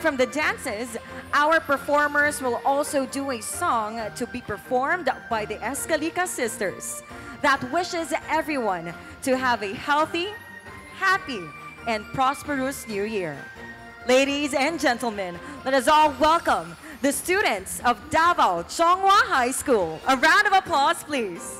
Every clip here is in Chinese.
from the dances, our performers will also do a song to be performed by the Escalica sisters that wishes everyone to have a healthy, happy, and prosperous new year. Ladies and gentlemen, let us all welcome the students of Davao Chong High School. A round of applause, please.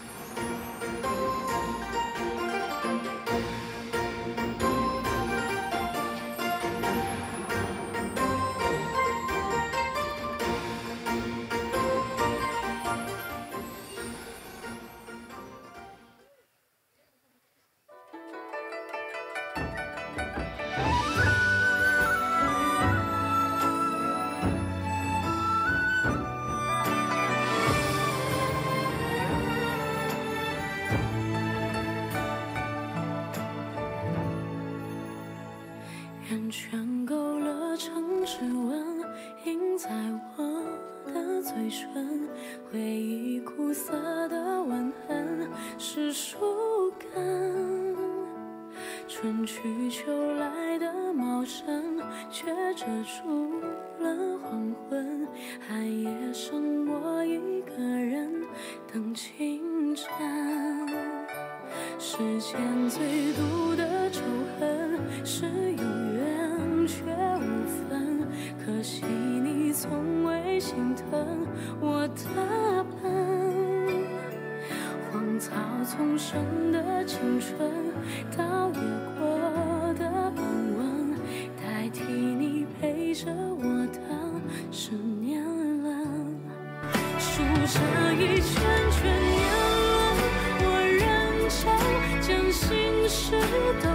圆圈勾勒成指纹，印在我的嘴唇。回忆苦涩的吻痕，是树根。春去秋来的茂盛，却遮住了黄昏。寒夜剩我一个人等清晨。世间最毒的仇恨，是有缘却无分。可惜你从未心疼我的笨。荒草丛生的青春，倒也过的安稳，代替你陪着我的是年轮。数着一圈圈年轮，我认真将心事都